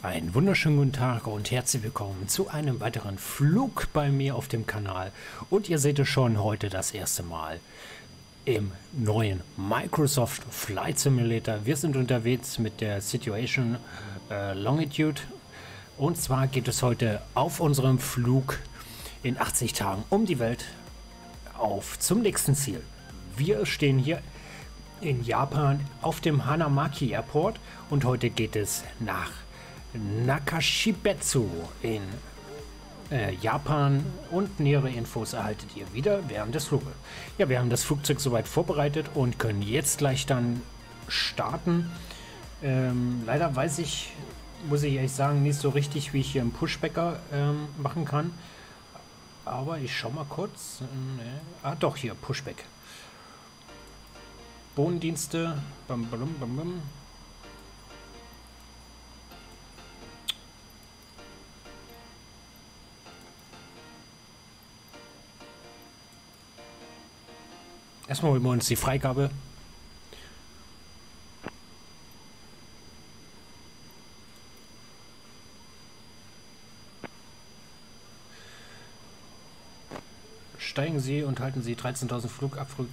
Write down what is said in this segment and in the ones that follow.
Einen wunderschönen guten Tag und herzlich willkommen zu einem weiteren Flug bei mir auf dem Kanal. Und ihr seht es schon heute das erste Mal im neuen Microsoft Flight Simulator. Wir sind unterwegs mit der Situation Longitude. Und zwar geht es heute auf unserem Flug in 80 Tagen um die Welt auf zum nächsten Ziel. Wir stehen hier in Japan auf dem Hanamaki Airport und heute geht es nach Nakashibetsu in Japan und nähere Infos erhaltet ihr wieder während des Fluges. Ja, wir haben das Flugzeug soweit vorbereitet und können jetzt gleich dann starten. Leider muss ich ehrlich sagen, nicht so richtig, wie ich hier einen Pushbacker machen kann. Aber ich schau mal kurz. Doch, hier, Pushback. Bodendienste. Bam, bam, bam, bam. Erstmal holen wir uns die Freigabe. Steigen Sie und halten Sie 13.000 Flugabflug.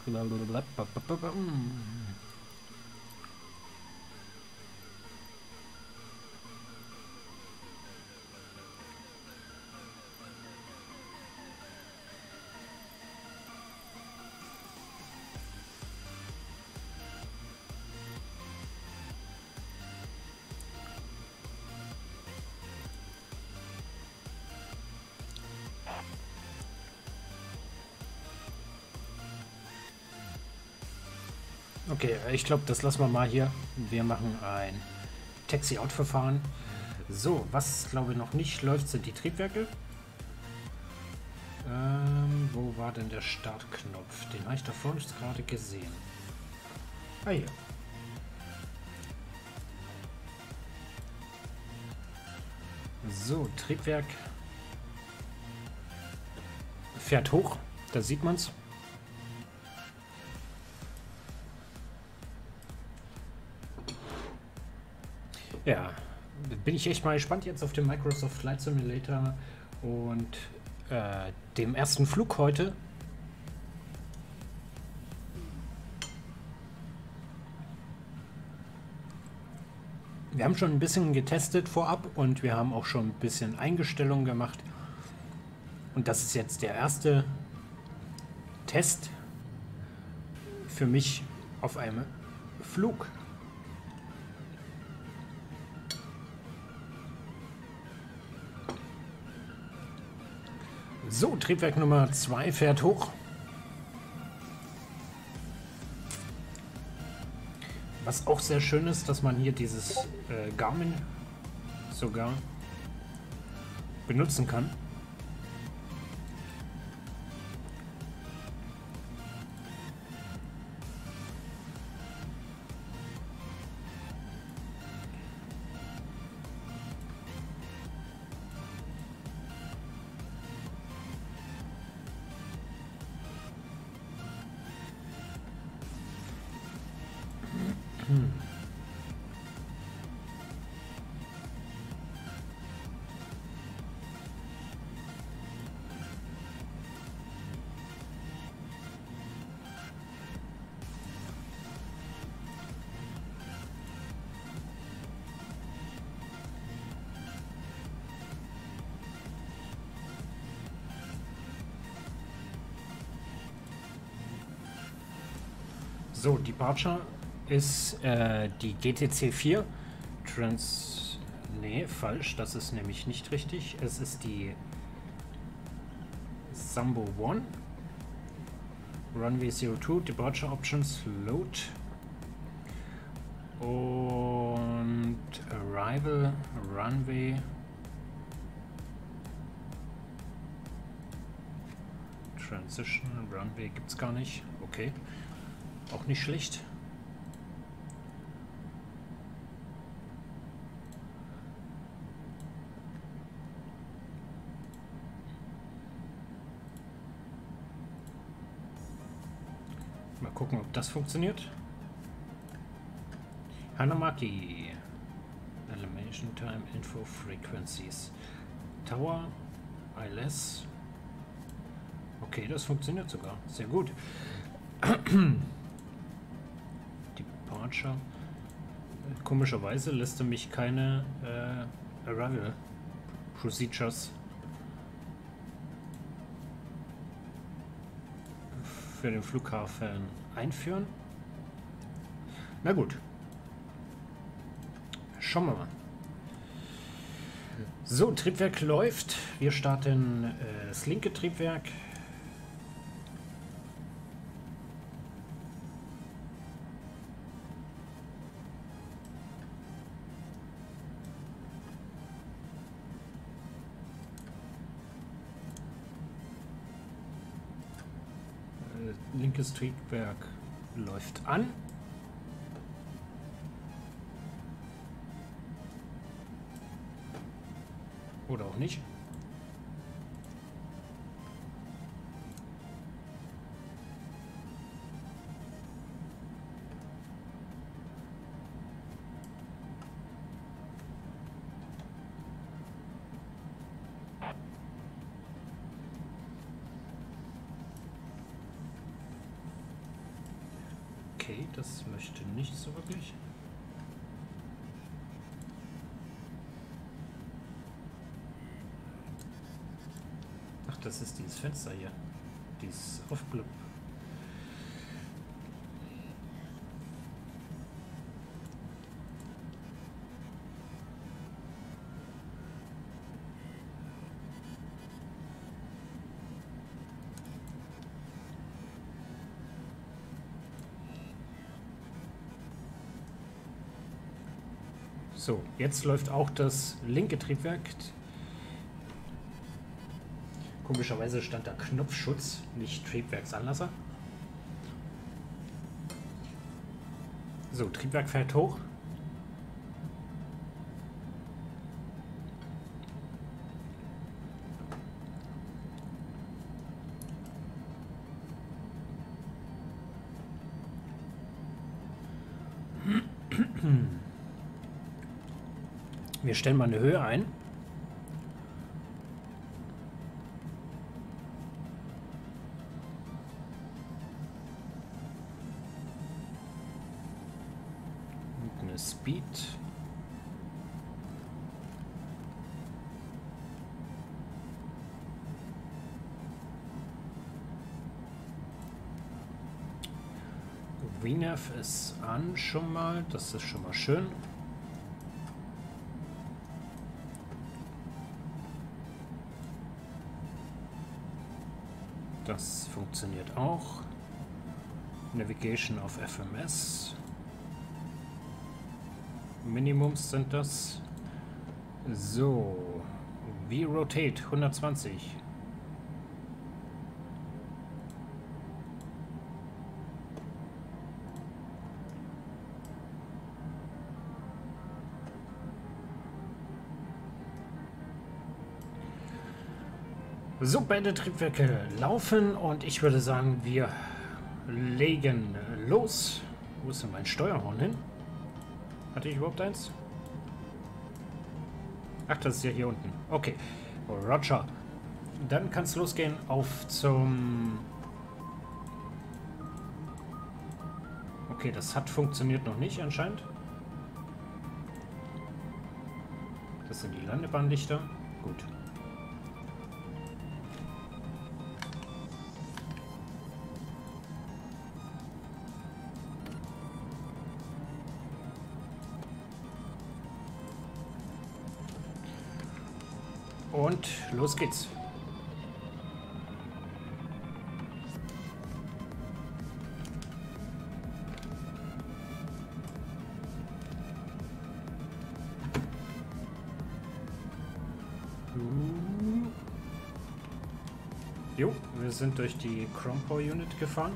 Okay, ich glaube, das lassen wir mal hier. Wir machen ein Taxi-Out-Verfahren. So, was glaube ich noch nicht läuft, sind die Triebwerke. Wo war denn der Startknopf? Den habe ich da vorne gerade gesehen. Ah, hier. So, Triebwerk fährt hoch, da sieht man es. Ja, bin ich echt mal gespannt jetzt auf den Microsoft Flight Simulator und dem ersten Flug heute. Wir haben schon ein bisschen getestet vorab und wir haben auch schon ein bisschen Einstellungen gemacht. Und das ist jetzt der erste Test für mich auf einem Flug. So, Triebwerk Nummer 2 fährt hoch. Was auch sehr schön ist, dass man hier dieses Garmin sogar benutzen kann. So, Departure ist die GTC 4. Nee, falsch. Das ist nämlich nicht richtig. Es ist die Sambo 1. Runway 02, Departure Options, Load. Und Arrival, Runway. Transition, Runway gibt es gar nicht. Okay. Auch nicht schlecht. Mal gucken, ob das funktioniert. Hanamaki. Element. Station Time Info Frequencies. Tower, ILS. Okay, das funktioniert sogar. Sehr gut. Departure. Komischerweise lässt er mich keine Arrival Procedures für den Flughafen einführen. Na gut. Schauen wir mal. So, Triebwerk läuft. Wir starten das linke Triebwerk. Linkes Triebwerk läuft an. Oder auch nicht. Okay, das möchte nicht so wirklich. Ach, das ist dieses Fenster hier. Dieses Aufklapp. So, jetzt läuft auch das linke Triebwerk. Komischerweise stand da Knopfschutz, nicht Triebwerksanlasser. So, Triebwerk fährt hoch. Wir stellen mal eine Höhe ein. Und eine Speed. VNAV ist an schon mal. Das ist schon mal schön. Das funktioniert auch. Navigation auf FMS. Minimums sind das. So. V-Rotate 120. So, beide Triebwerke laufen und ich würde sagen, wir legen los. Wo ist denn mein Steuerhorn hin? Hatte ich überhaupt eins? Ach, das ist ja hier unten. Okay, Roger. Dann kann es losgehen auf zum... Okay, das hat funktioniert noch nicht anscheinend. Das sind die Landebahnlichter. Gut. Und los geht's. Jo, wir sind durch die Crompo Unit gefahren.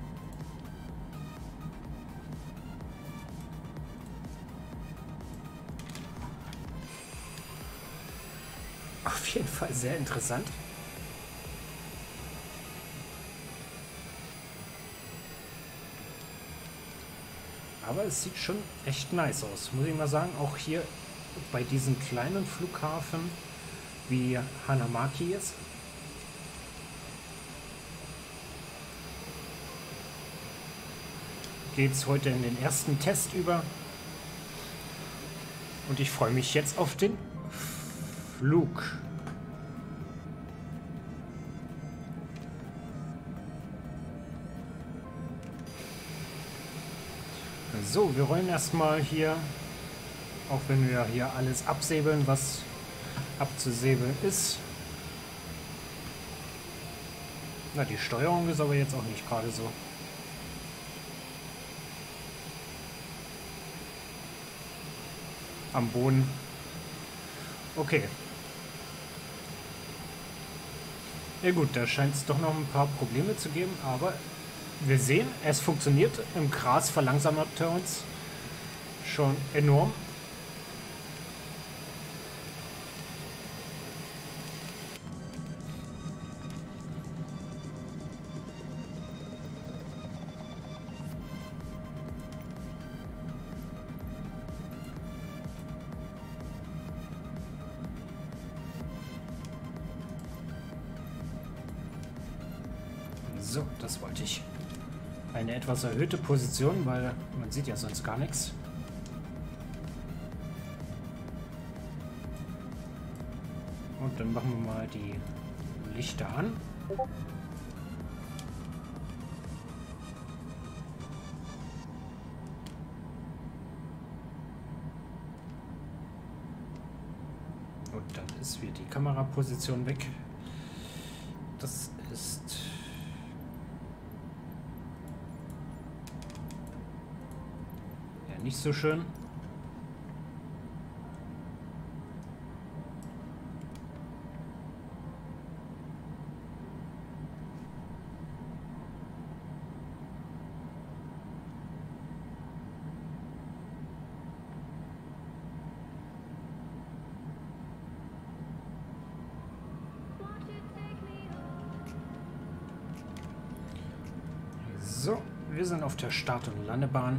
Auf jeden Fall sehr interessant. Aber es sieht schon echt nice aus, muss ich mal sagen. Auch hier bei diesem kleinen Flughafen wie Hanamaki ist. Geht es heute in den ersten Test über. Und ich freue mich jetzt auf den Flug. So, wir rollen erstmal hier, auch wenn wir hier alles absäbeln, was abzusäbeln ist. Na, die Steuerung ist aber jetzt auch nicht gerade so. Am Boden. Okay. Ja gut, da scheint es doch noch ein paar Probleme zu geben, aber wir sehen, es funktioniert. Im Gras verlangsamt er uns schon enorm. So, das wollte ich. Eine etwas erhöhte Position, weil man sieht ja sonst gar nichts. Und dann machen wir mal die Lichter an. Und dann ist wieder die Kameraposition weg. Das ist... nicht so schön. So, wir sind auf der Start- und Landebahn.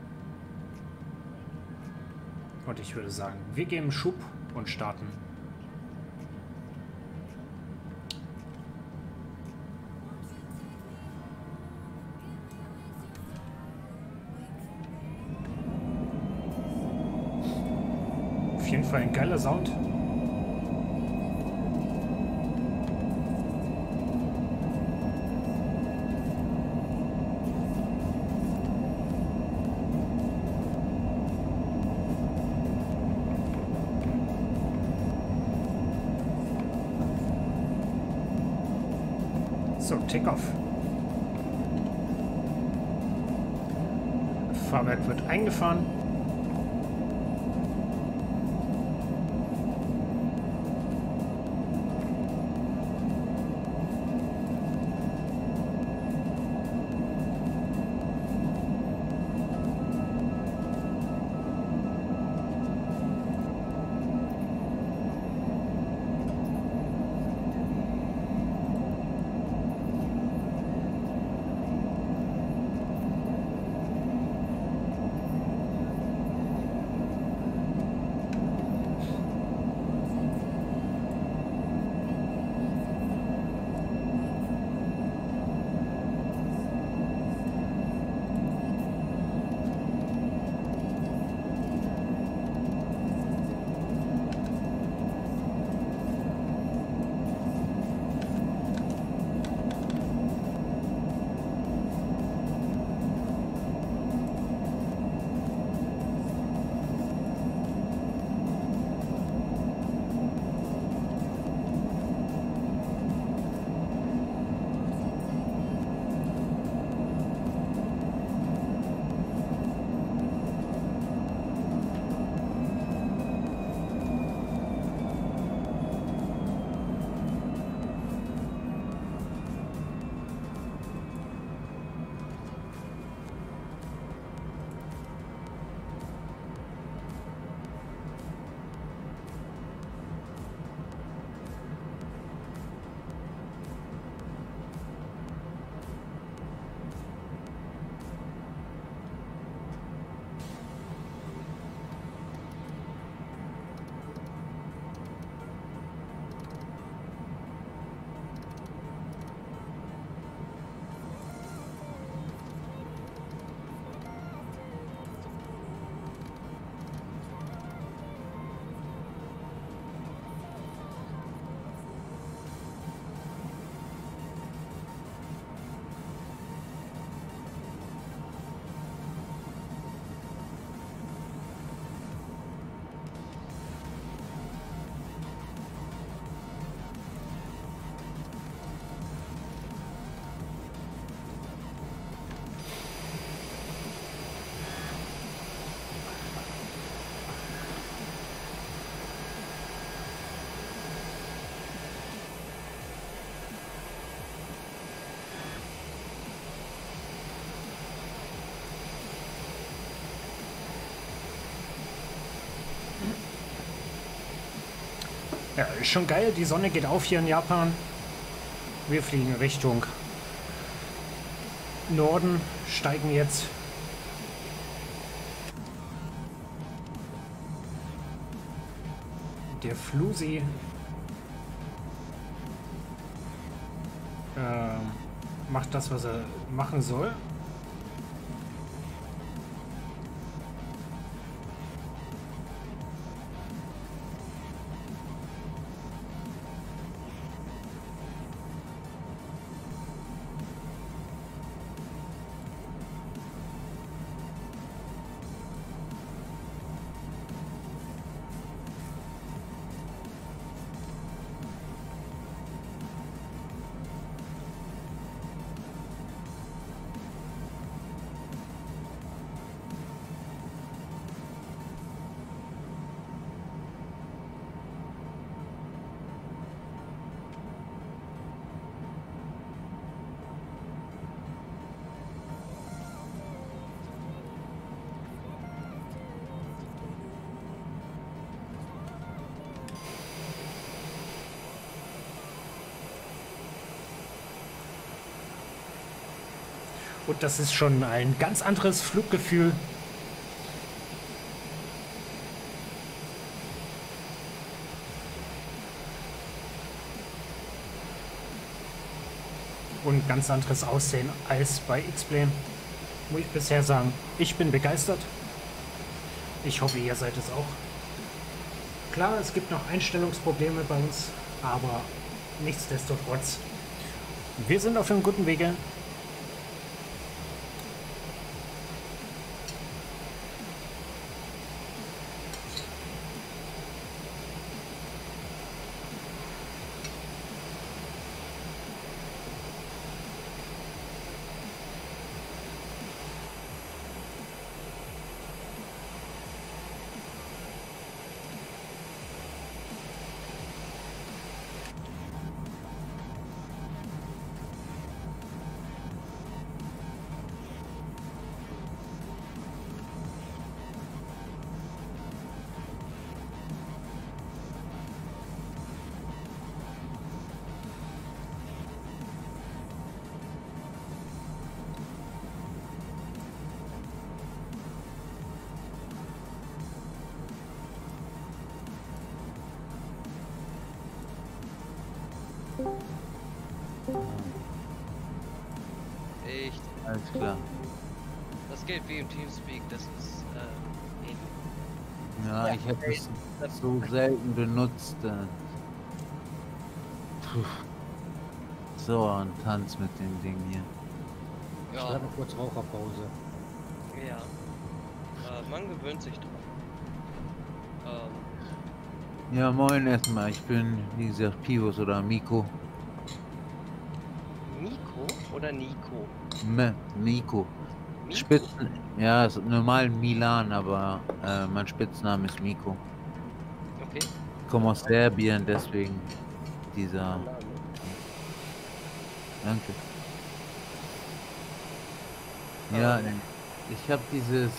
Und ich würde sagen, wir geben Schub und starten. Auf jeden Fall ein geiler Sound. So, Takeoff. Fahrwerk wird eingefahren. Ja, ist schon geil. Die Sonne geht auf hier in Japan. Wir fliegen Richtung Norden, steigen jetzt. Der Flusi macht das, was er machen soll. Und das ist schon ein ganz anderes Fluggefühl. Und ganz anderes Aussehen als bei X-Plane. Muss ich bisher sagen, ich bin begeistert. Ich hoffe, ihr seid es auch. Klar, es gibt noch Einstellungsprobleme bei uns, aber nichtsdestotrotz, wir sind auf einem guten Wege. Echt? Alles klar. Das geht wie im Teamspeak, das ist ähnlich. Ja, Ja, ich habe das so selten benutzt. Puh. So, ein Tanz mit dem Ding hier. Ich Ja, schreibe mal kurz Raucherpause. ja. Man gewöhnt sich drauf. Ja, moin erstmal. Ich bin, wie gesagt, Pivos oder Miko. Miko oder Nico? Miko. Miko? Spitzen, ja, ist normal Milan, aber mein Spitzname ist Miko. Okay. Ich komme aus Serbien, deswegen dieser. Danke. Ja, ich habe dieses,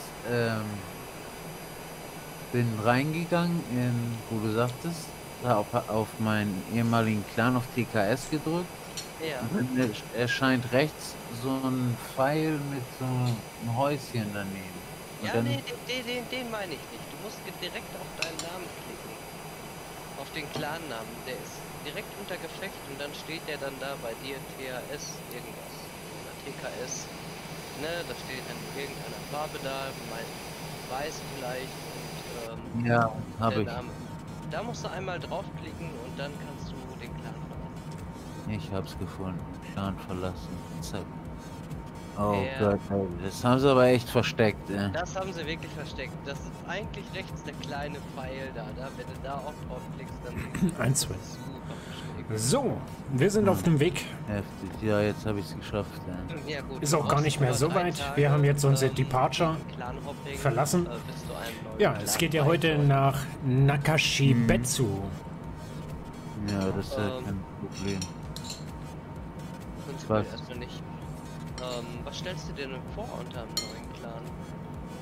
bin reingegangen, wo du sagtest, da auf meinen ehemaligen Clan auf TKS gedrückt. Ja. Und dann erscheint rechts so ein Pfeil mit so einem Häuschen daneben. Und Ja, dann, nee, den meine ich nicht. Du musst direkt auf deinen Namen klicken. Auf den Clan-Namen. Der ist direkt unter Gefecht und dann steht der dann da bei dir THS irgendwas. Oder TKS. Ne, da steht dann irgendeine Farbe da, weiß vielleicht und ja, habe der ich. Name. Da musst du einmal draufklicken und dann kannst du den Clan verlassen. Ich hab's gefunden. Clan verlassen. Zack. Oh Ja. Gott, ey, das haben sie aber echt versteckt, ey. Das haben sie wirklich versteckt. Das ist eigentlich rechts der kleine Pfeil da. Wenn du da auch draufklickst, dann siehst du 1, 2. super versteckt. So, wir sind auf dem Weg. Heftig. Ja, jetzt habe ich es geschafft, ey. Ja, gut, Ist du auch gar brauchst nicht mehr nur so 3 weit. Tage, Wir haben jetzt unser gegen Departure Clan-Hopping, verlassen. bis du einen neuen Ja, Clan es geht ja heute beitreten. nach Nakashibetsu. Ja, das ist ja kein Problem. Prinzipiell Was? erstmal nicht. Was stellst du dir denn vor unter einem neuen Clan?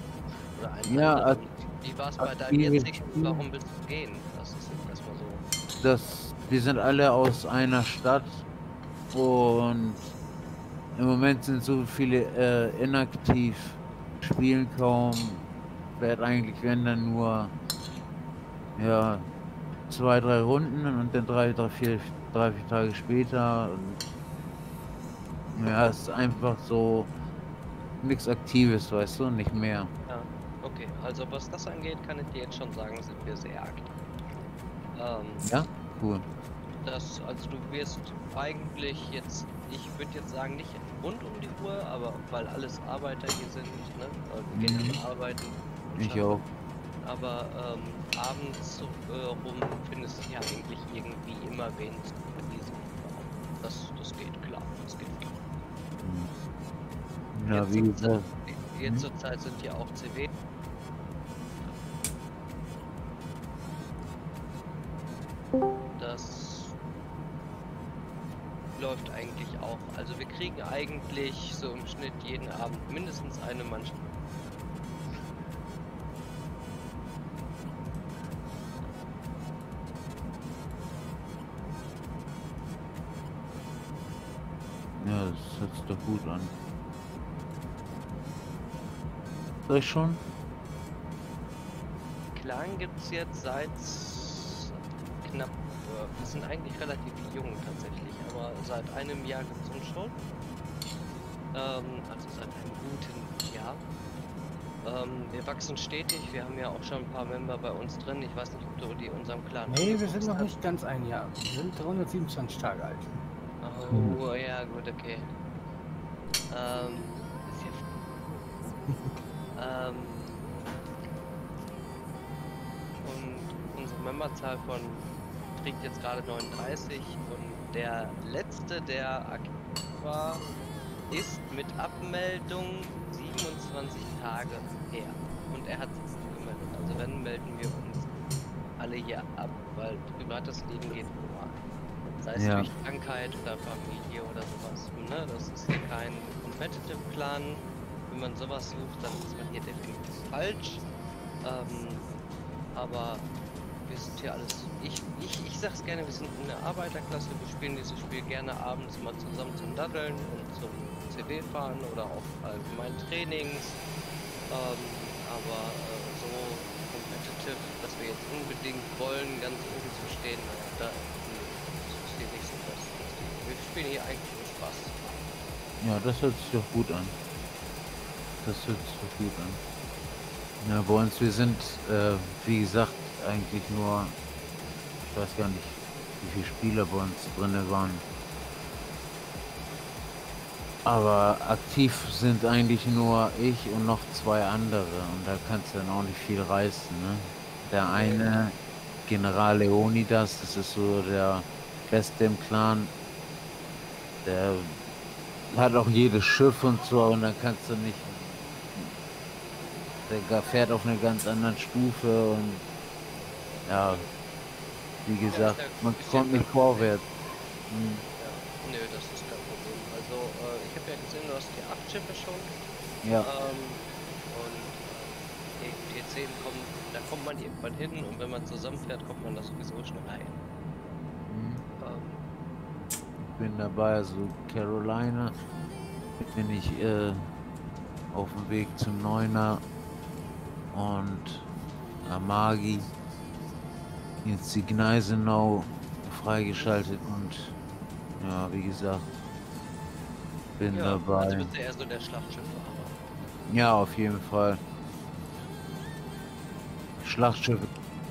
Oder einen Ja, anderen? Wie war es bei deinem aktive jetzigen? Spiel. Warum willst du gehen? Das ist jetzt erstmal so. wir sind alle aus einer Stadt und im Moment sind so viele inaktiv, spielen kaum, werd eigentlich, wenn dann nur, ja, 2, 3 Runden und dann 3, 4 Tage später. Und, ja, es ist einfach so nichts Aktives, weißt du, nicht mehr. Ja, okay. Also was das angeht, kann ich dir jetzt schon sagen, sind wir sehr aktiv. Ja, cool. Also du wirst eigentlich jetzt, ich würde jetzt sagen, nicht rund um die Uhr, aber weil alles Arbeiter hier sind, ne? Wir gehen ja arbeiten. Ich auch. Aber abends rum findest du ja eigentlich irgendwie immer wen mit diesem Raum. Das geht klar. Das geht klar. Ja, Jetzt wie gesagt. Jetzt zur Zeit sind hier auch CW. Das läuft eigentlich auch. Also wir kriegen eigentlich so im Schnitt jeden Abend mindestens eine Mannschaft. Ja, das hört sich doch gut an. Soll ich schon? Clan gibt es jetzt seit knapp, wir sind eigentlich relativ jung tatsächlich, aber seit einem Jahr gibt es uns schon. Also seit einem guten Jahr. Wir wachsen stetig, wir haben ja auch schon ein paar Member bei uns drin. Ich weiß nicht, ob du die unserem Clan... Nee, wir sind noch nicht ganz ein Jahr. Wir sind 327 Tage alt. Oh, ja, gut, okay. Ist ja... und unsere Memberzahl trägt jetzt gerade 39 und der letzte, der aktiv war, ist mit Abmeldung 27 Tage her. Und er hat sich gemeldet. Also wenn, melden wir uns alle hier ab, weil privates Leben geht vor. Sei es durch Krankheit oder Familie oder sowas. Ne? Das ist hier kein Competitive Clan. Wenn man sowas sucht, dann ist man hier definitiv falsch. Aber wir sind hier alles... Ich sag's gerne, wir sind eine Arbeiterklasse. Wir spielen dieses Spiel gerne abends mal zusammen zum Daddeln und zum CW fahren oder auch allgemein Trainings. Aber so competitive, dass wir jetzt unbedingt wollen, ganz oben zu stehen, da ist hier nicht so das. Wir spielen hier eigentlich nur Spaß. Ja, das hört sich doch gut an. Das hört sich doch gut an. Ja, bei uns, wir sind, wie gesagt, eigentlich nur, ich weiß gar nicht, wie viele Spieler bei uns drin waren. Aber aktiv sind eigentlich nur ich und noch 2 andere und da kannst du dann auch nicht viel reißen, ne? Der eine, General Leonidas, das ist so der Beste im Clan, der hat auch jedes Schiff und so und dann kannst du nicht, der fährt auf einer ganz anderen Stufe und ja, wie gesagt, man kommt nicht vorwärts. Nö, das ist kein Problem. Also, ich habe ja gesehen, du hast hier 8 Schiffe schon. Ja. Und die 10 kommen, da kommt man irgendwann hin und wenn man zusammenfährt, kommt man da sowieso schneller hin. Ich bin dabei, also Carolina bin ich auf dem Weg zum 9er und Amagi, jetzt die Gneisenau freigeschaltet und ja, wie gesagt, bin dabei. Also bist du eher so der Schlachtschiffahrer. Ja, auf jeden Fall. Schlachtschiffe.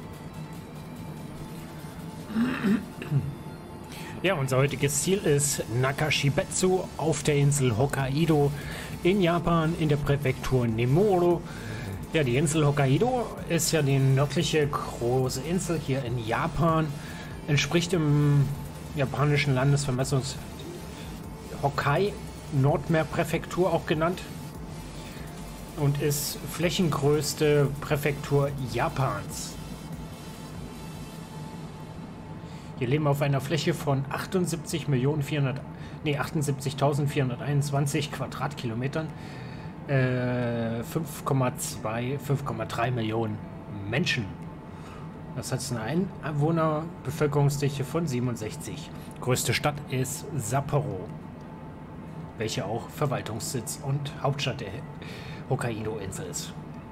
Ja, unser heutiges Ziel ist Nakashibetsu auf der Insel Hokkaido in Japan in der Präfektur Nemuro. Ja, die Insel Hokkaido ist ja die nördliche große Insel hier in Japan. Entspricht im japanischen Landesvermessungs Hokkai Nordmeerpräfektur auch genannt und ist flächengrößte Präfektur Japans. Hier leben auf einer Fläche von 78.421 Quadratkilometern 5,3 Millionen Menschen. Das hat eine Einwohnerbevölkerungsdichte von 67. Größte Stadt ist Sapporo, welche auch Verwaltungssitz und Hauptstadt der Hokkaido-Insel ist.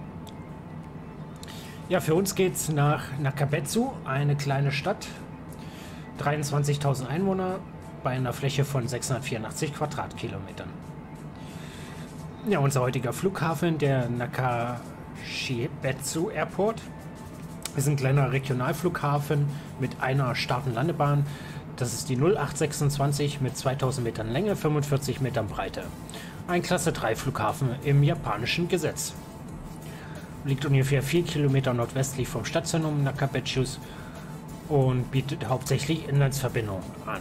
Ja, für uns geht es nach Nakabetsu, eine kleine Stadt, 23.000 Einwohner bei einer Fläche von 684 Quadratkilometern. Ja, unser heutiger Flughafen, der Nakashibetsu Airport, ist ein kleiner Regionalflughafen mit einer Start- und Landebahn. Das ist die 0826 mit 2000 Metern Länge, 45 Metern Breite. Ein Klasse 3 Flughafen im japanischen Gesetz. Liegt ungefähr 4 Kilometer nordwestlich vom Stadtzentrum Nakabetsus und bietet hauptsächlich Inlandsverbindungen an.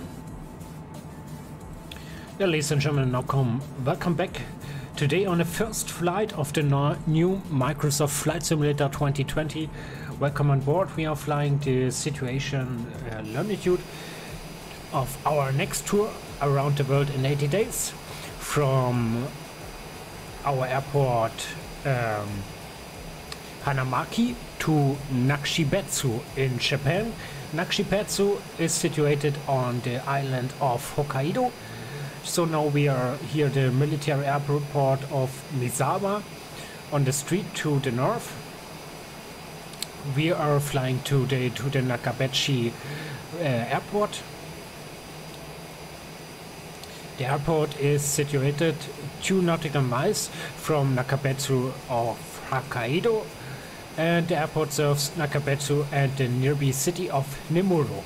Yeah, ladies and gentlemen, welcome back. Today on the first flight of the new Microsoft Flight Simulator 2020. Welcome on board. We are flying the situation longitude of our next tour around the world in 80 days from our airport Hanamaki to Nakashibetsu in Japan. Nakashibetsu is situated on the island of Hokkaido. So now we are here at the military airport of Misawa on the street to the north. We are flying to the Nakabetsu airport. The airport is situated 2 nautical miles from Nakabetsu of Hokkaido, and the airport serves Nakabetsu and the nearby city of Nemuro.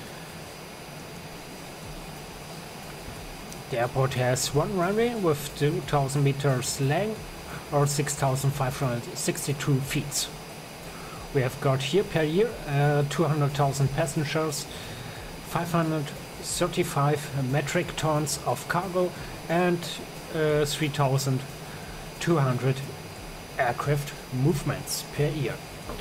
The airport has one runway with 2,000 meters length or 6,562 feet. We have got here per year 200,000 passengers, 535 metric tons of cargo and 3,200 aircraft movements per year.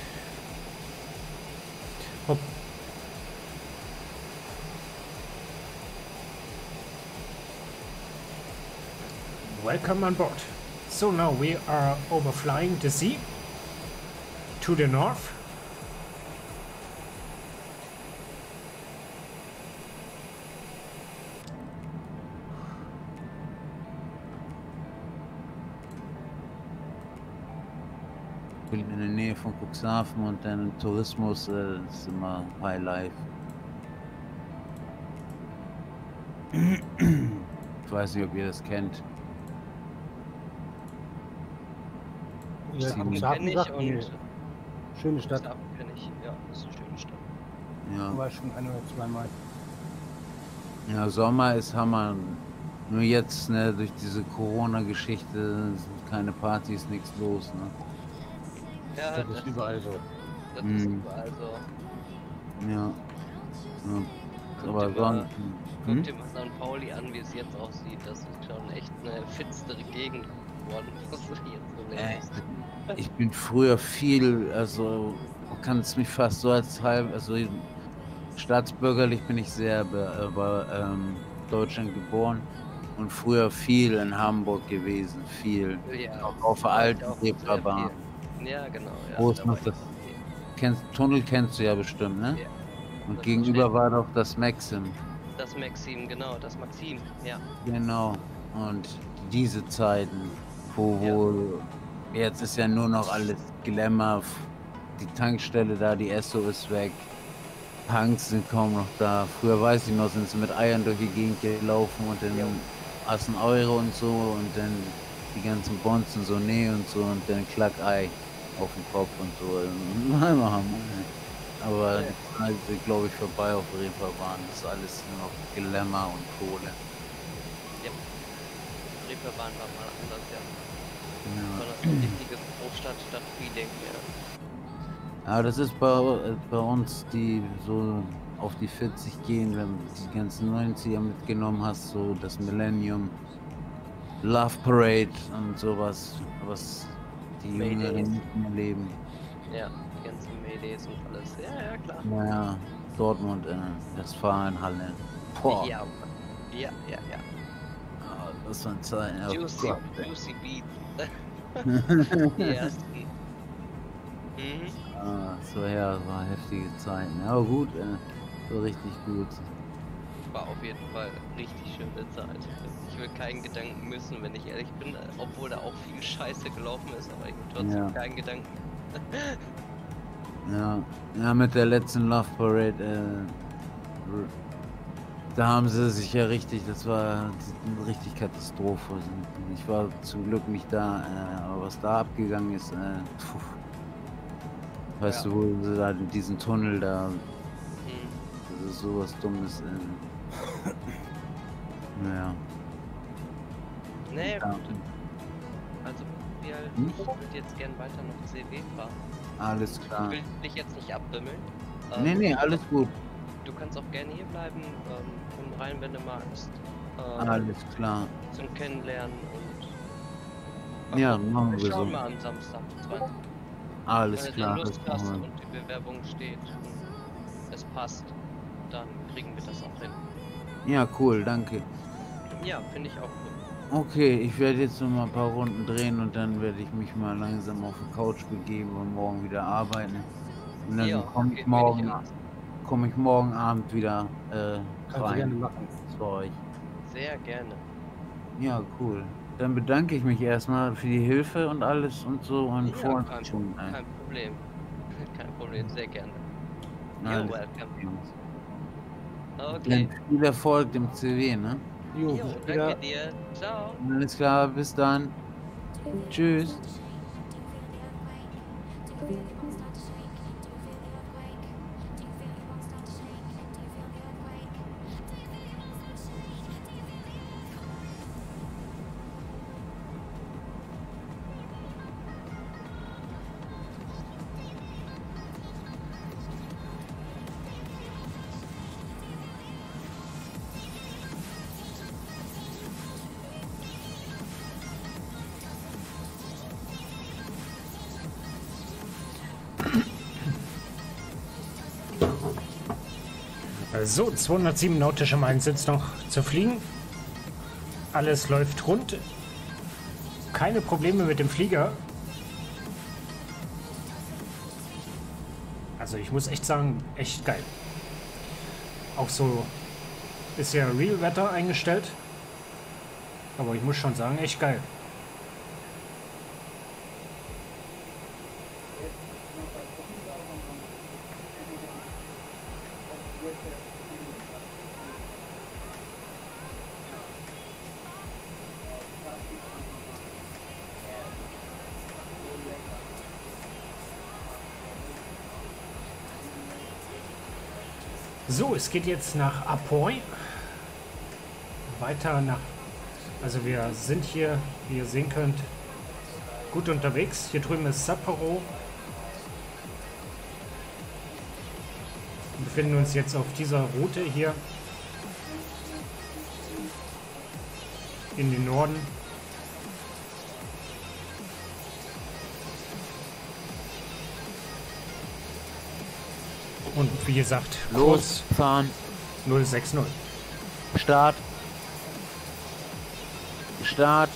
Welcome on board. So now we are overflying the sea to the north. Ich bin in der Nähe von Cuxhaven und dann Tourismus ist immer High Life. Ich weiß nicht, ob ihr das kennt. Ja, Cuxhaven Cuxhaven kenn ich sagt und mir. Schöne Stadt. Cuxhaven kenne ich. Ja, ist eine schöne Stadt. Ja. War schon ein oder zweimal. Ja, Sommer ist Hammer. Nur jetzt, ne, durch diese Corona-Geschichte sind keine Partys, nichts los, ne? Ja, Das ist überall so. Das Mhm. ist überall so. Ja. Ja. Guck Aber dir mal- sonst. Guck dir mal St. Pauli an, wie es jetzt aussieht. Das ist schon echt eine finstere Gegend geworden, was du jetzt so lebst. Ich bin früher viel, also man kann es mich fast so als also staatsbürgerlich bin ich aber Deutschland geboren und früher viel in Hamburg gewesen, viel. Ja, Auch auf der war ich alten auch sehr Reeperbahn. viel. Ja, genau. Ja, Wo ist da noch war ich das- auch viel. Tunnel kennst du ja bestimmt, ne? Ja. Und Das gegenüber verstehe war doch das Maxim. Das Maxim, genau, das Maxim, ja. Genau. Und diese Zeiten, wo jetzt ist ja nur noch alles Glamour, die Tankstelle da, die Esso ist weg, Punks sind kaum noch da. Früher weiß ich noch, sind sie mit Eiern durch die Gegend gelaufen und dann hast einen Euro und so und dann die ganzen Bonzen so nee und so und dann Klackei auf dem Kopf und so. Aber die Zeit ist, glaube ich, vorbei auf Reeperbahn. Das ist alles nur noch Glamour und Kohle. Reeperbahn war mal anders, ja. Ja. War das ein richtiges Großstadt-Stadt-Feeling, ja. Ja, das ist bei uns, die so auf die 40 gehen, wenn du die ganzen 90er mitgenommen hast, so das Millennium, Love Parade und sowas, was die Jüngeren nicht mehr leben. Ja, die ganzen Maydays und alles. Ja, ja, klar. Naja, Dortmund, Westfalenhalle. Boah, Ja, ja, ja, ja. ah, das war eine Zeit. Oh Juicy, Gott, Juicy Beats. Die ersten. Mhm. Das war heftige Zeiten. Aber gut, so richtig gut. War auf jeden Fall richtig schöne Zeit. Ich will keinen Gedanken missen, wenn ich ehrlich bin, obwohl da auch viel Scheiße gelaufen ist, aber ich will trotzdem Ja. keinen Gedanken. Ja, mit der letzten Love Parade, da haben sie sich ja richtig, das war eine richtig Katastrophe. Ich war zum Glück nicht da, aber was da abgegangen ist, weißt Ja. du, wo sie da diesen Tunnel da, Hm. das ist sowas Dummes. Naja. Nee, Ja. gut. Also, Hm? ich würde jetzt gern weiter noch CW fahren. Alles Ich klar. will dich jetzt nicht abwimmeln. Nee, alles gut. Du kannst auch gerne hier bleiben, komm rein, wenn du magst. Alles klar. Zum Kennenlernen und Ja, machen wir wir so. schauen mal am Samstag, 20. Alles Wenn klar. du Lust das hast machen wir. und die Bewerbung steht und es passt, dann kriegen wir das auch hin. Ja, cool, danke. Ja, finde ich auch cool. Okay, ich werde jetzt noch mal ein paar Runden drehen und dann werde ich mich mal langsam auf die Couch begeben und morgen wieder arbeiten. Und dann Ja, komme geht ich, mir nicht anders. komm ich morgen Abend wieder Kannst du gerne rein machen. zu euch. Sehr gerne. Ja, cool. Dann bedanke ich mich erstmal für die Hilfe und alles und so und Ja, vor kein schon. Problem. Kein Problem, sehr gerne. You're Alles welcome. Dann Okay. viel Erfolg dem CW, ne? Jo, Jo, bis danke wieder. dir. Ciao. Alles klar, bis dann. Tschüss. So, 207 nautische Meilen sind noch zu fliegen. Alles läuft rund. Keine Probleme mit dem Flieger. Also ich muss echt sagen, echt geil. Auch so ist ja Real-Wetter eingestellt. Aber ich muss schon sagen, echt geil. So, es geht jetzt nach Apoy. Weiter nach... Also wir sind hier, wie ihr sehen könnt, gut unterwegs. Hier drüben ist Sapporo. Wir befinden uns jetzt auf dieser Route hier in den Norden. Und wie gesagt, Kurs Losfahren. 060. Start. Start.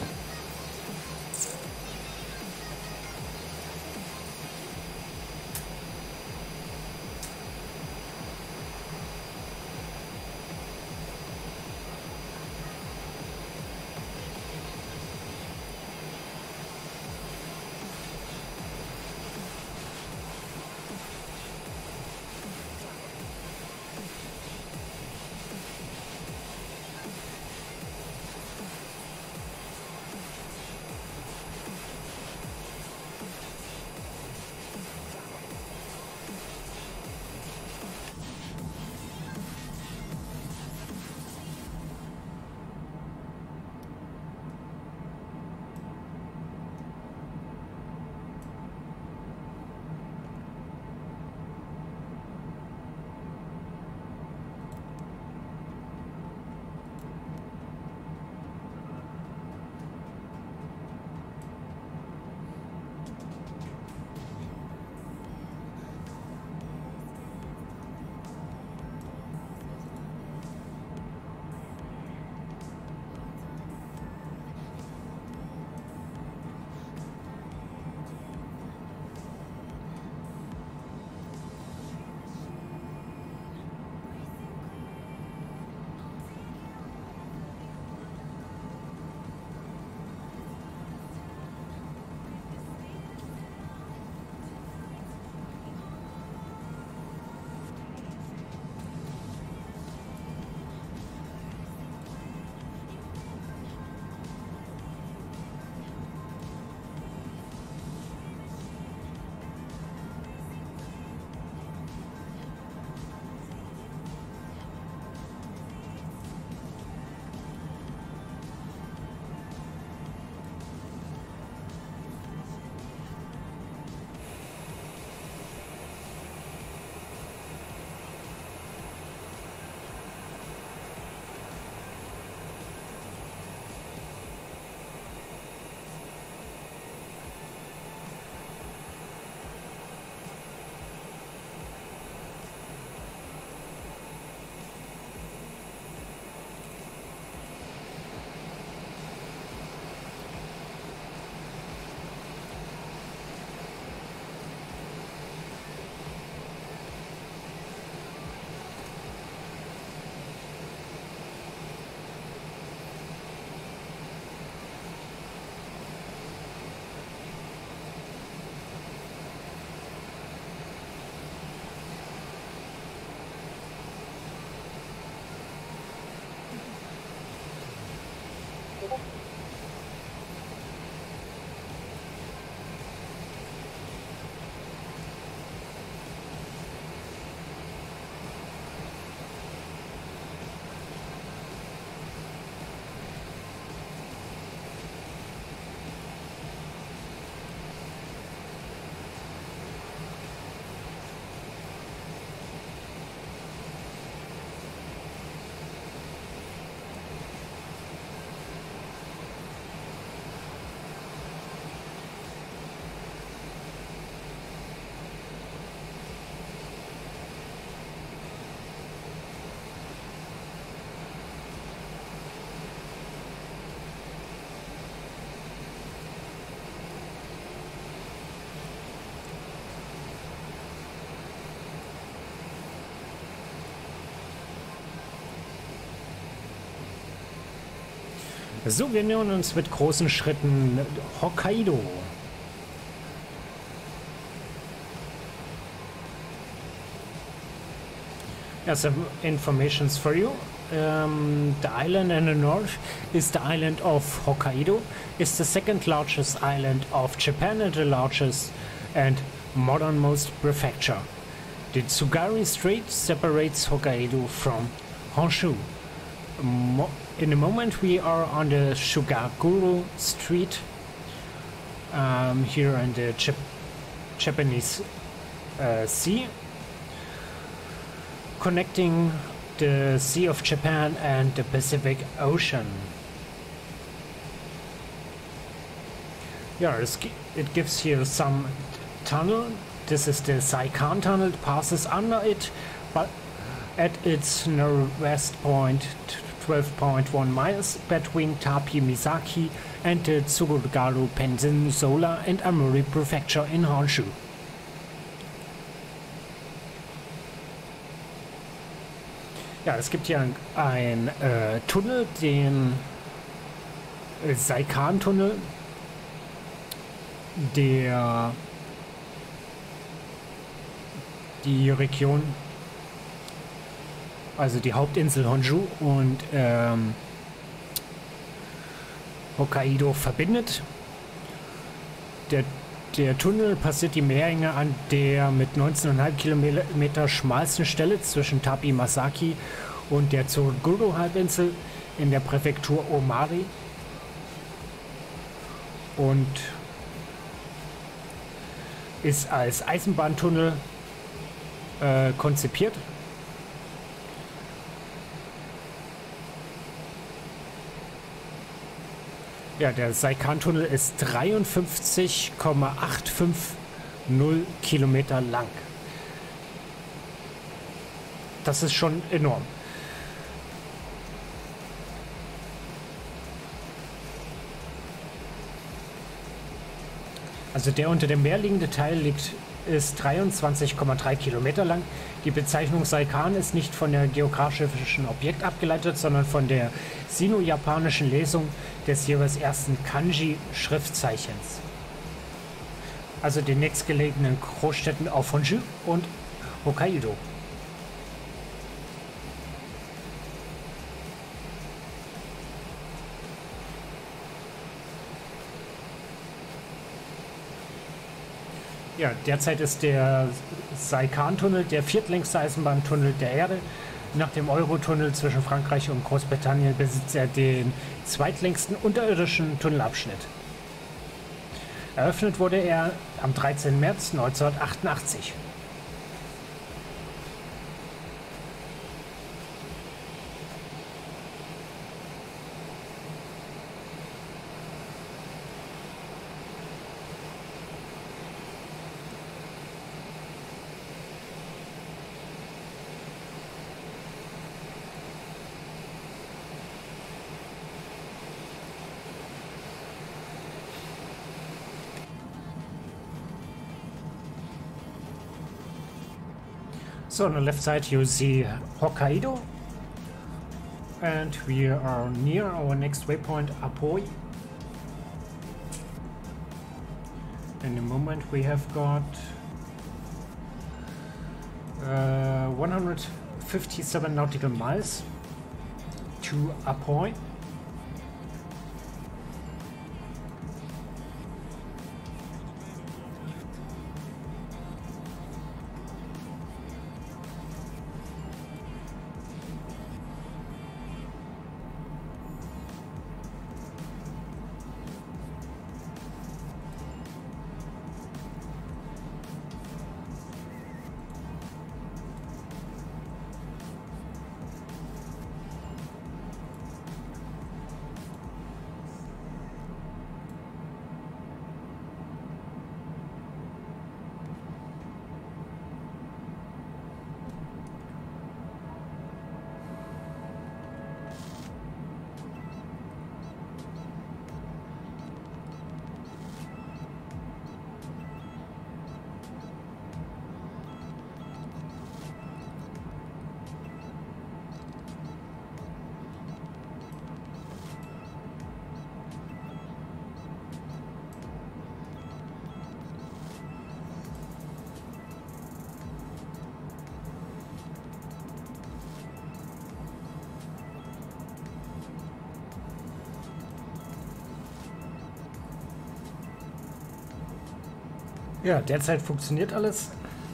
So, wir nähern uns mit großen Schritten Hokkaido. As informations for you, the island in the north is the island of Hokkaido. It's the second largest island of Japan and the largest and modernmost prefecture. The Tsugari Strait separates Hokkaido from Honshu. In the moment we are on the Shugaguru Street, here in the Japanese Sea, connecting the Sea of Japan and the Pacific Ocean. Yeah, it gives here some tunnel. This is the Saikan tunnel. It passes under it, but at its northwest point, 12.1 miles between Tapi Misaki and the Tsurugaru Peninsula and Amuri Prefecture in Honshu. Ja, es gibt hier ein Tunnel, den Saikan-Tunnel, der die Region, also die Hauptinsel Honshu und Hokkaido verbindet. Der Tunnel passiert die Meerenge an der mit 19,5 Kilometer schmalsten Stelle zwischen Tapi Masaki und der Tsuruguru-Halbinsel in der Präfektur Omari und ist als Eisenbahntunnel konzipiert. Ja, der Saikan-Tunnel ist 53,850 Kilometer lang. Das ist schon enorm. Also der unter dem Meer liegende Teil ist 23,3 Kilometer lang. Die Bezeichnung Saikan ist nicht von der geografischen Objekt abgeleitet, sondern von der sino-japanischen Lesung des jeweils ersten Kanji-Schriftzeichens. Also den nächstgelegenen Großstädten auf Honshu und Hokkaido. Ja, derzeit ist der Saikan-Tunnel der viertlängste Eisenbahntunnel der Erde. Nach dem Eurotunnel zwischen Frankreich und Großbritannien besitzt er den zweitlängsten unterirdischen Tunnelabschnitt. Eröffnet wurde er am 13. März 1988. So on the left side you see Hokkaido, and we are near our next waypoint, Apoi. In the moment we have got 157 nautical miles to Apoi. Ja, derzeit funktioniert alles.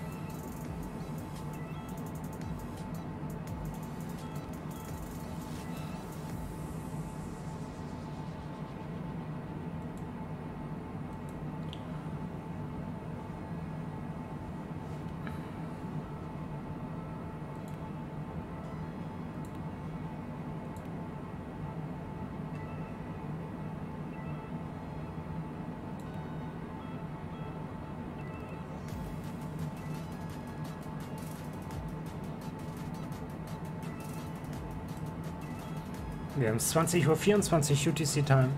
Wir haben es 20:24 Uhr UTC Time.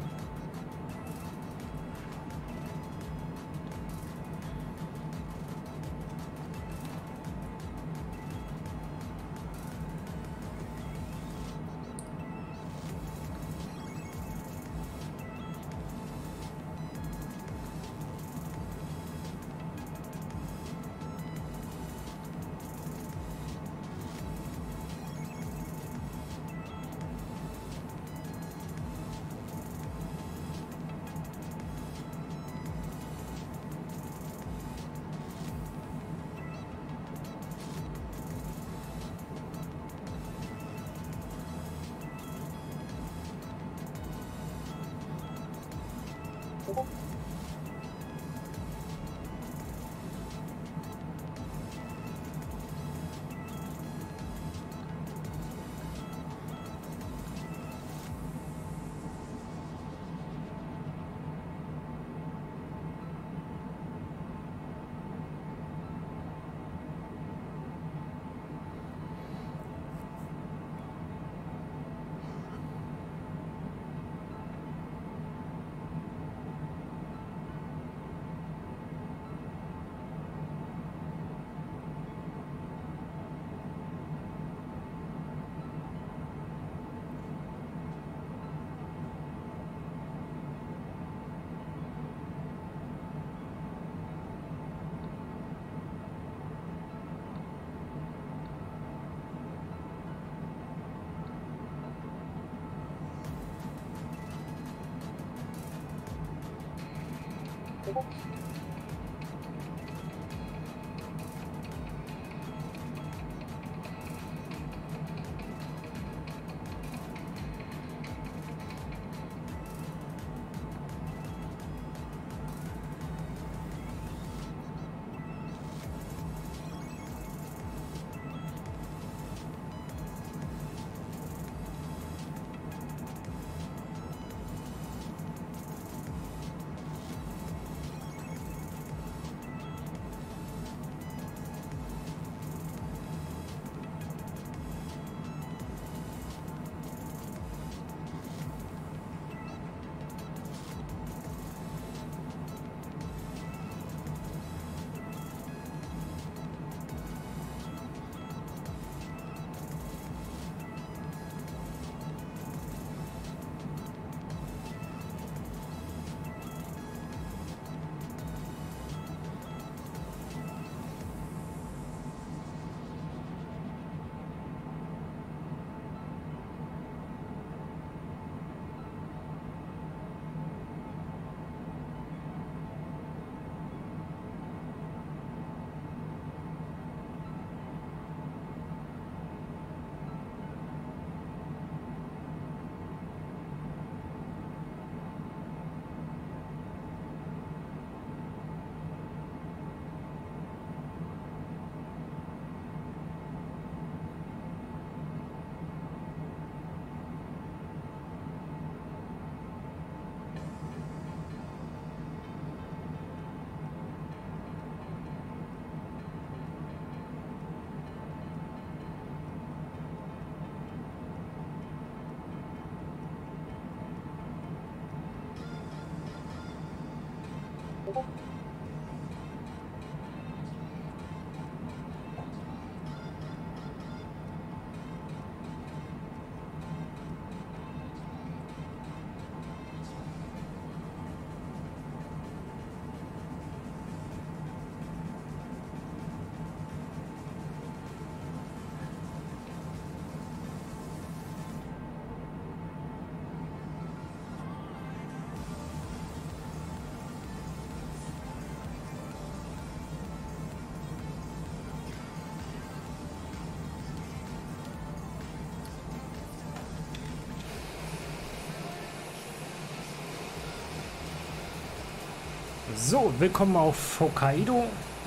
So, willkommen auf Hokkaido.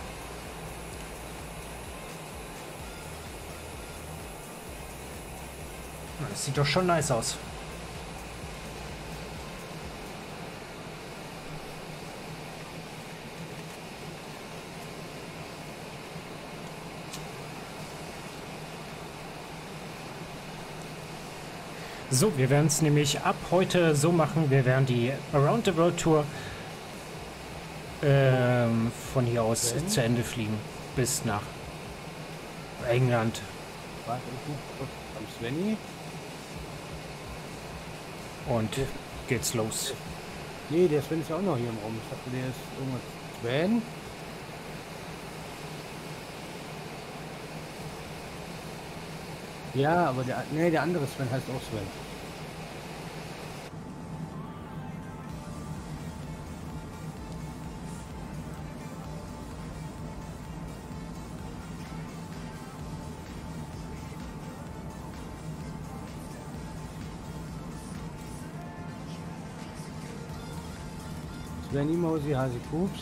Das sieht doch schon nice aus. So, wir werden es nämlich ab heute so machen, wir werden die Around the World Tour von hier aus zu Ende fliegen, bis nach England. Warte, ich guck kurz am Svenny. Und geht's los. Nee, der Sven ist ja auch noch hier im Raum. Ich dachte, der ist irgendwas. Sven? Ja, aber der andere Sven heißt auch Sven. Svenny Mausi Hasi Pups.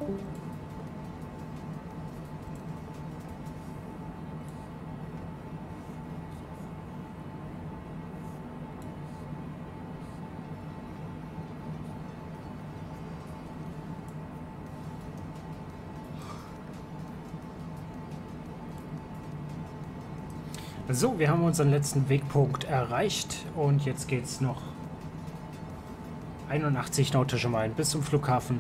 So, wir haben unseren letzten Wegpunkt erreicht und jetzt geht's noch 81 nautische Meilen bis zum Flughafen.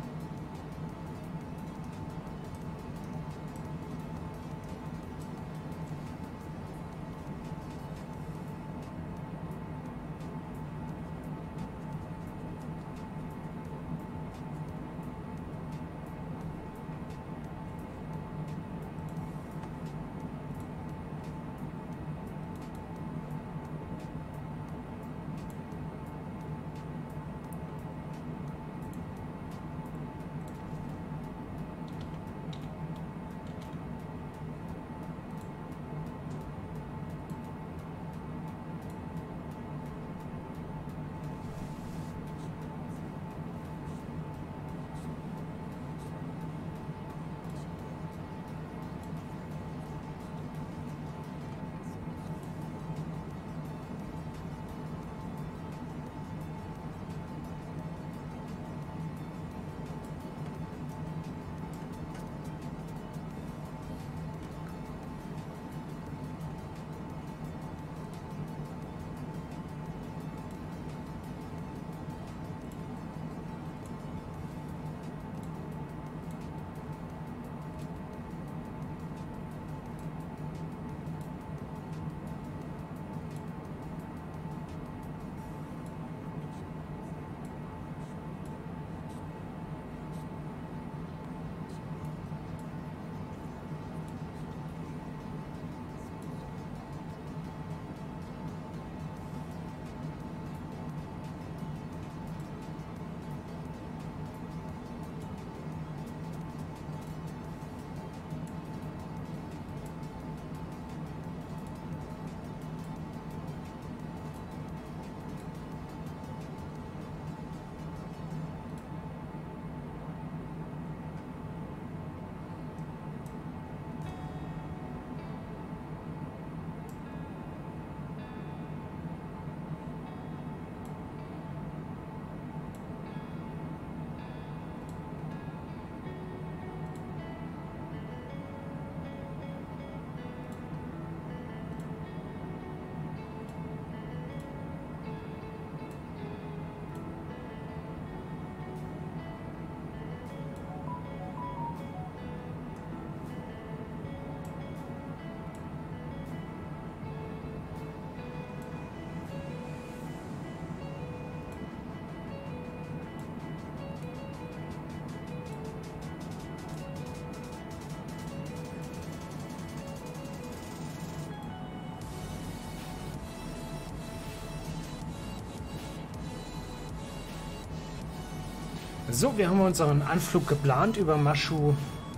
So, wir haben unseren Anflug geplant über Maschu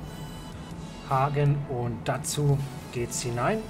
Hagen und dazu geht's hinein.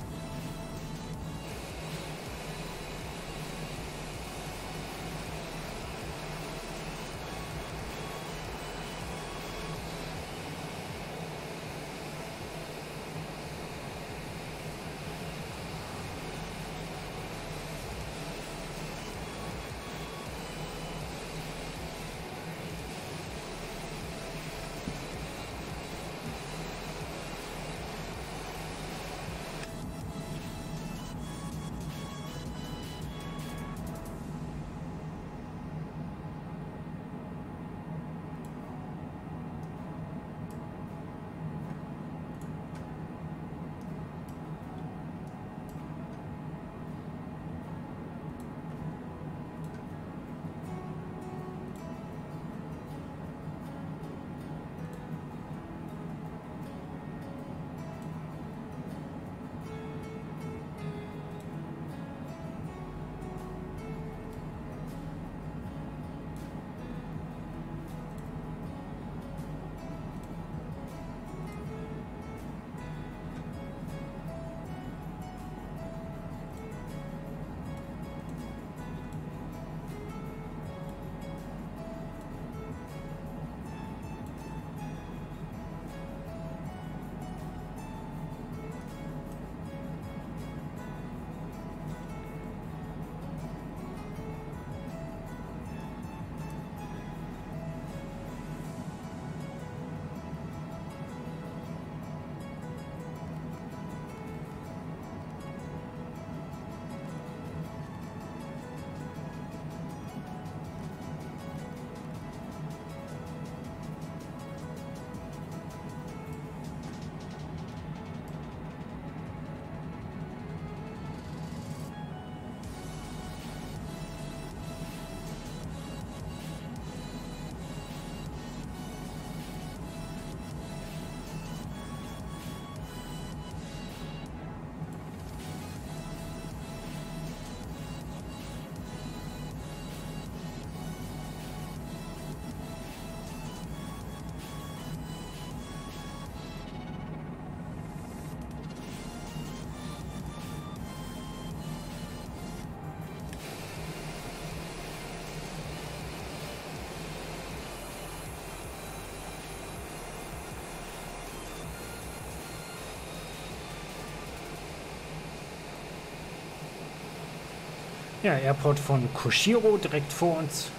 Ja, Airport von Koshiro direkt vor uns.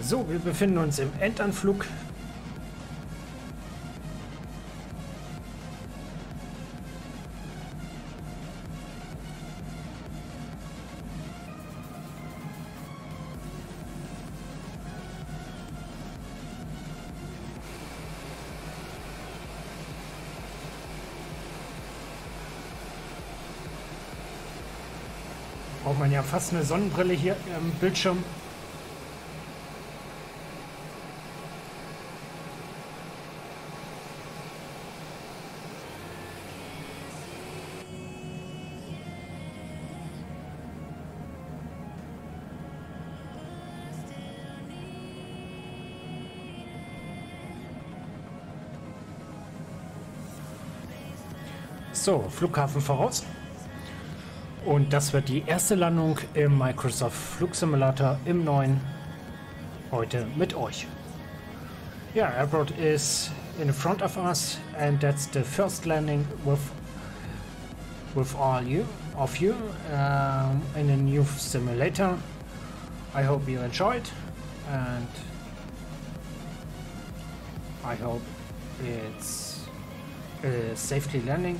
So, wir befinden uns im Endanflug. Braucht man ja fast eine Sonnenbrille hier am Bildschirm. So, Flughafen voraus. Und das wird die erste Landung im Microsoft Flugsimulator im neuen. Heute mit euch. Yeah, airport is in front of us and that's the first landing with all of you in a new simulator. I hope you enjoyed and I hope it's a safely landing.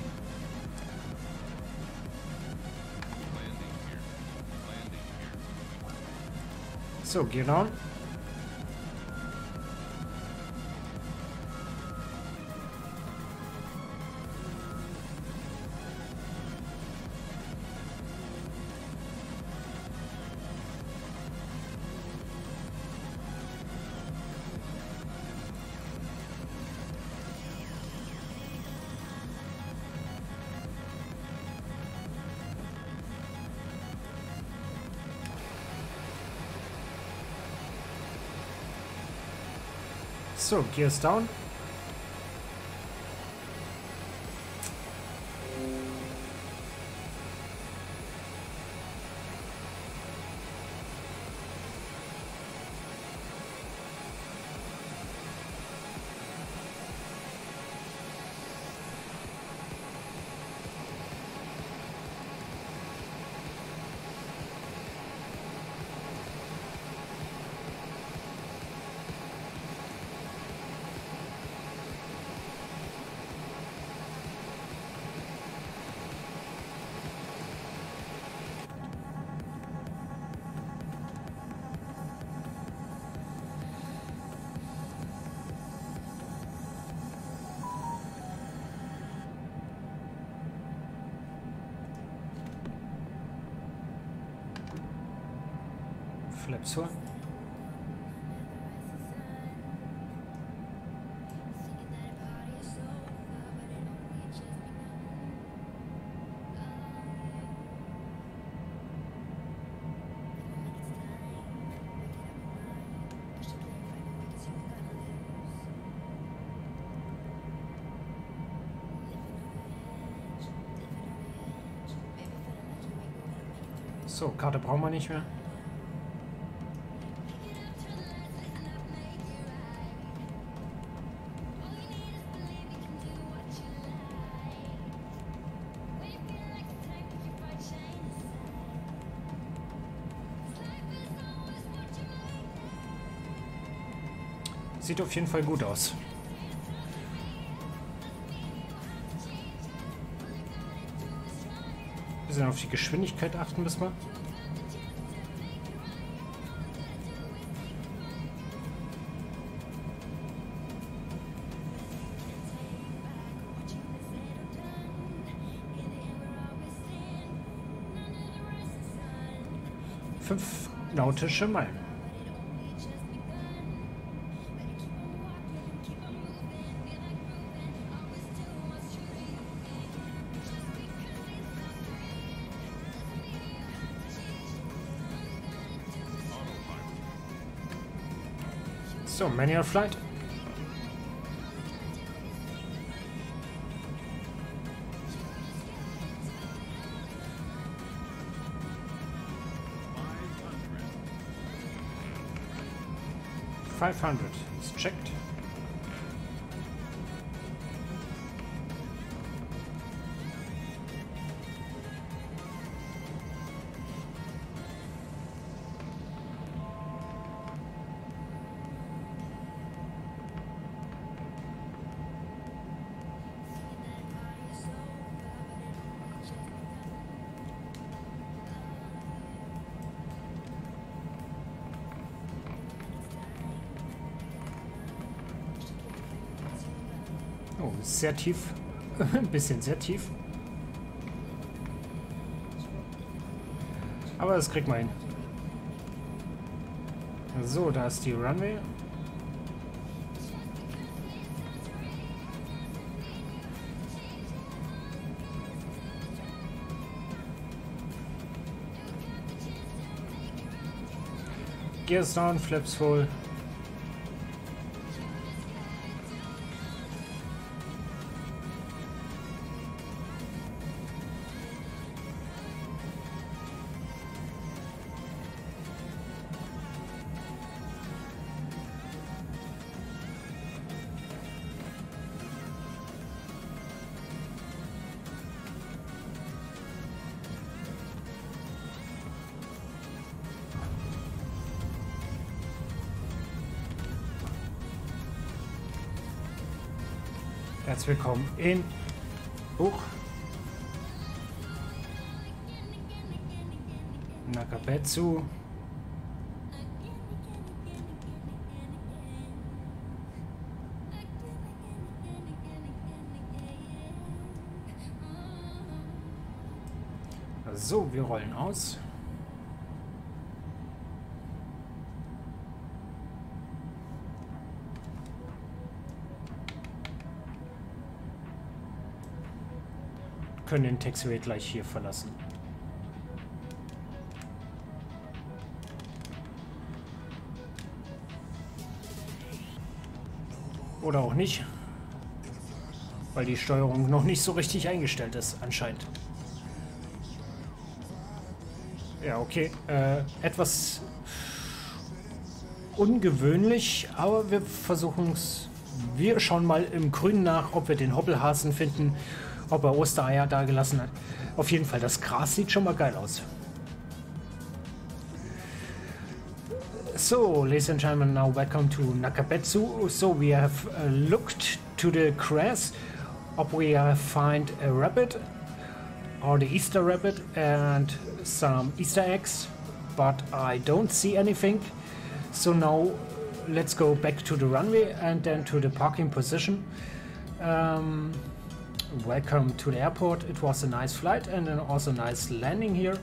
So, get on. So, gears down. Flaps hoch. So, Karte brauchen wir nicht mehr. Sieht auf jeden Fall gut aus. Ein bisschen auf die Geschwindigkeit achten müssen wir. Fünf nautische Meilen. So, manual flight. $500 is checked. sehr tief. Ein bisschen sehr tief. Aber das kriegt man hin. So, da ist die Runway. Gears down, flaps full. Herzlich willkommen in Nakabetsu. So, wir rollen aus. Können den Taxiway gleich hier verlassen. Oder auch nicht, weil die Steuerung noch nicht so richtig eingestellt ist, anscheinend. Ja, okay. Etwas ungewöhnlich, aber wir versuchen es. Wir schauen mal im Grün nach, ob wir den Hoppelhasen finden, ob er Ostereier da gelassen hat. Auf jeden Fall, das Gras sieht schon mal geil aus. So, ladies and gentlemen, now welcome to Nakabetsu. So, we have looked to the grass, ob we find a rabbit or the Easter rabbit and some Easter eggs, but I don't see anything. So now let's go back to the runway and then to the parking position. Welcome to the airport. It was a nice flight and then also nice landing here.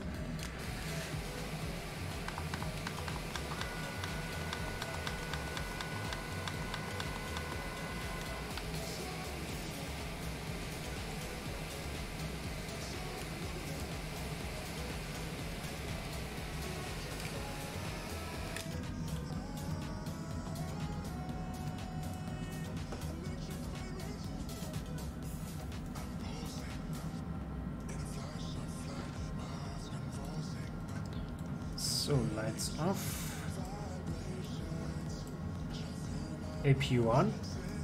So, lights off. APU on.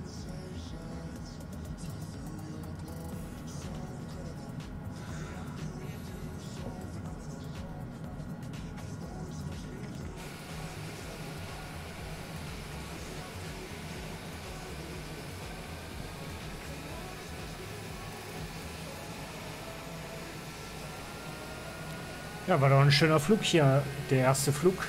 Ja, war doch ein schöner Flug hier, der erste Flug.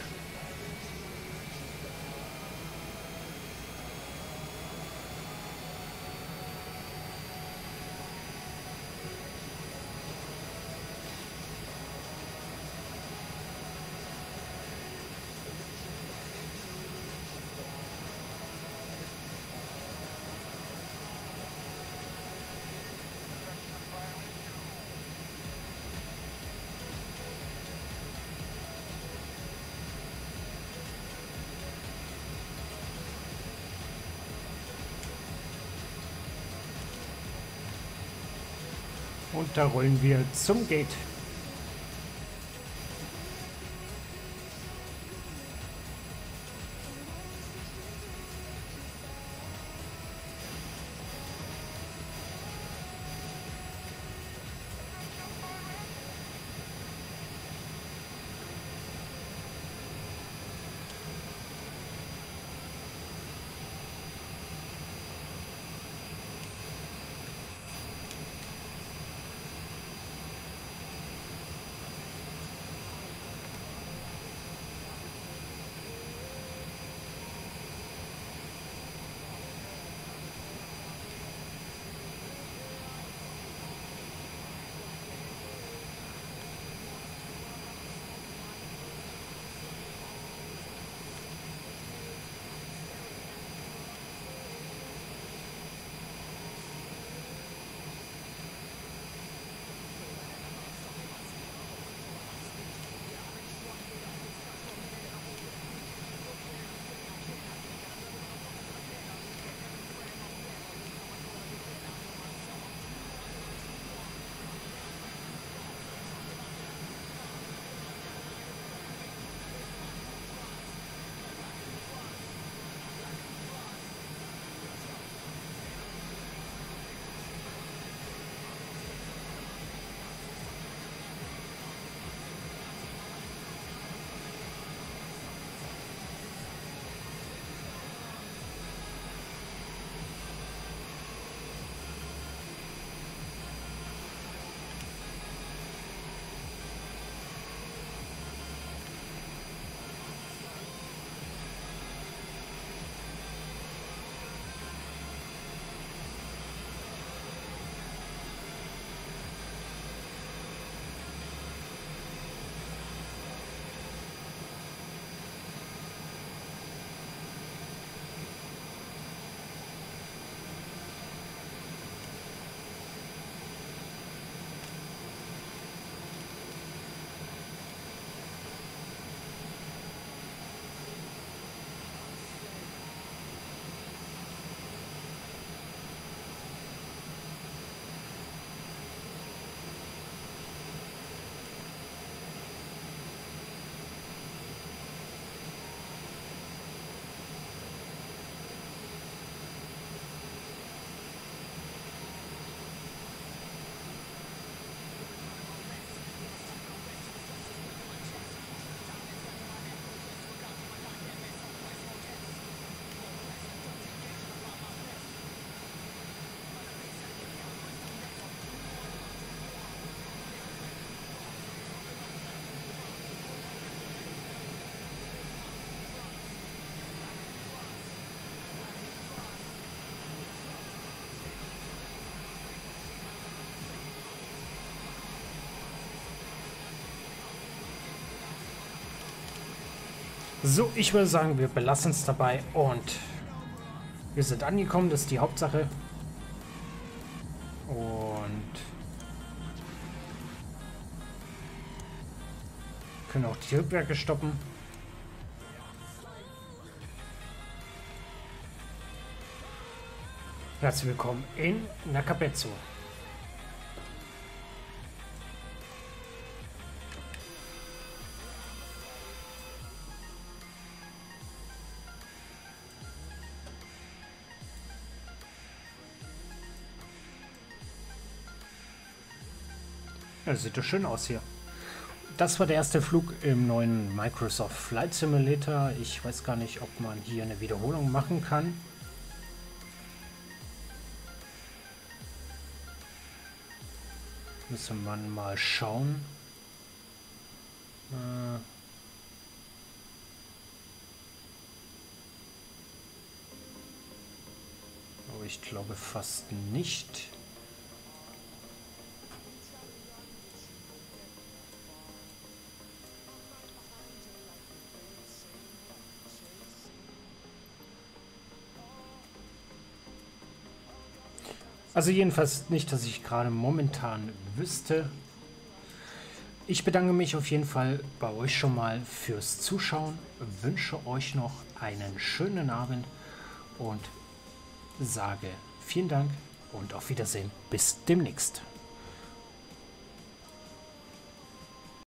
Und da rollen wir zum Gate. So, ich würde sagen, wir belassen es dabei und wir sind angekommen, das ist die Hauptsache. Und können auch die Triebwerke stoppen. Herzlich willkommen in Nakabetsu. Ja, sieht doch schön aus hier. Das war der erste Flug im neuen Microsoft Flight Simulator. Ich weiß gar nicht, ob man hier eine Wiederholung machen kann. Müsste man mal schauen. Aber ich glaube fast nicht. Also jedenfalls nicht, dass ich gerade momentan wüsste. Ich bedanke mich auf jeden Fall bei euch schon mal fürs Zuschauen, wünsche euch noch einen schönen Abend und sage vielen Dank und auf Wiedersehen. Bis demnächst.